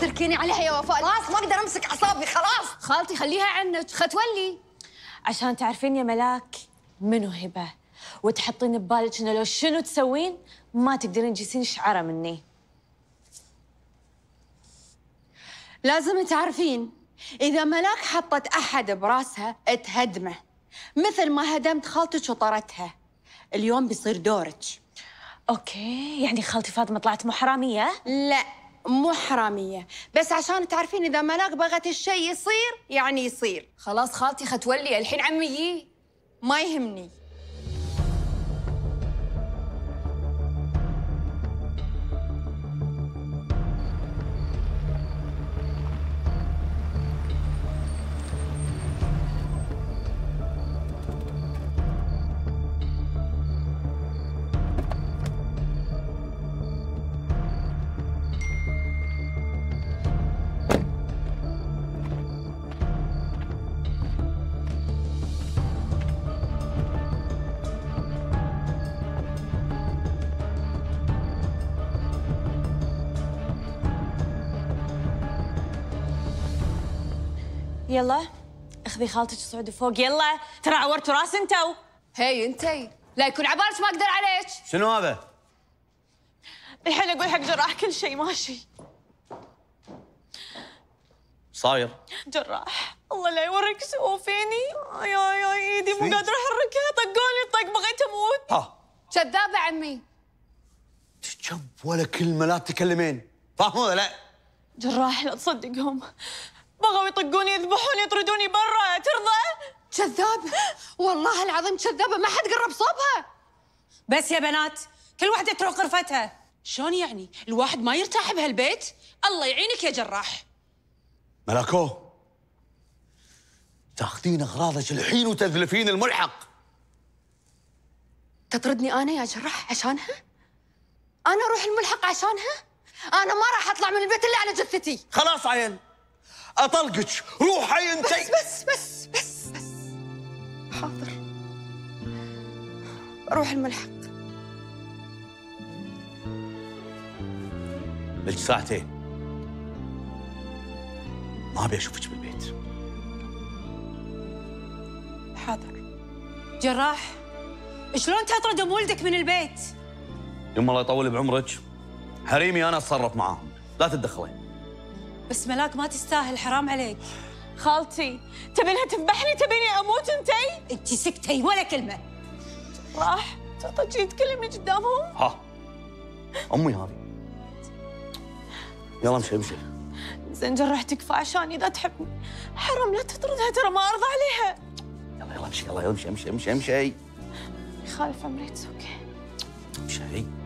تتركيني عليها يا وفاء؟ خلاص ما اقدر امسك اعصابي خلاص. خالتي خليها عنك، ختولي. عشان تعرفين يا ملاك منو هبه، وتحطين ببالك انه لو شنو تسوين ما تقدرين تجيسين شعره مني. لازم تعرفين اذا ملاك حطت احد براسها تهدمه، مثل ما هدمت خالتك وطرتها. اليوم بيصير دورك. اوكي، يعني خالتي فاطمه طلعت مو حراميه؟ لا مو حراميه، بس عشان تعرفين اذا ملاك بغت الشيء يصير يعني يصير. خلاص خالتي ختولي، الحين عمي يجي. ما يهمني. يلا اخذي خالتك صعدي فوق، يلا ترى عورتوا راس انتو. هي انتي لا يكون عبالك ما اقدر عليك. شنو هذا؟ الحين اقول حق جراح كل شيء ماشي. صاير؟ جراح الله لا يوريك سووا فيني. يا ايدي مو قادره احركها، طقوني طق بغيت اموت. ها كذابه عمي. تشب ولا كلمه لا تتكلمين، فاهم ولا لا؟ جراح لا تصدقهم، بغوا يطقوني يذبحوني يطردوني برا، ترضى؟ كذابه والله العظيم كذابه، ما حد قرب صوبها. بس يا بنات كل واحدة تروح غرفتها. شلون يعني؟ الواحد ما يرتاح بهالبيت؟ الله يعينك يا جراح. ملاكو تاخذين اغراضك الحين وتذلفين الملحق. تطردني انا يا جراح عشانها؟ انا اروح الملحق عشانها؟ انا ما راح اطلع من البيت الا على جثتي. خلاص عيل اطلقك، روحي انتي. بس حاضر اروح الملحق. لك ساعتين ما ابي اشوفك بالبيت. حاضر. جراح شلون تطرد ام ولدك من البيت؟ يما الله يطول بعمرك، حريمي انا اتصرف معاهم، لا تتدخلين. بس ملاك ما تستاهل، حرام عليك. خالتي تبينها تذبحني، تبيني اموت انتي؟ انت سكتي ولا كلمة. راح تجي تكلمني قدامهم؟ ها امي هذه. يلا امشي. زين جراح تكفى عشاني اذا تحبني، حرام لا تطردها ترى ما ارضى عليها. يلا امشي، يلا امشي. يخالف امري، اتس اوكي. امشي.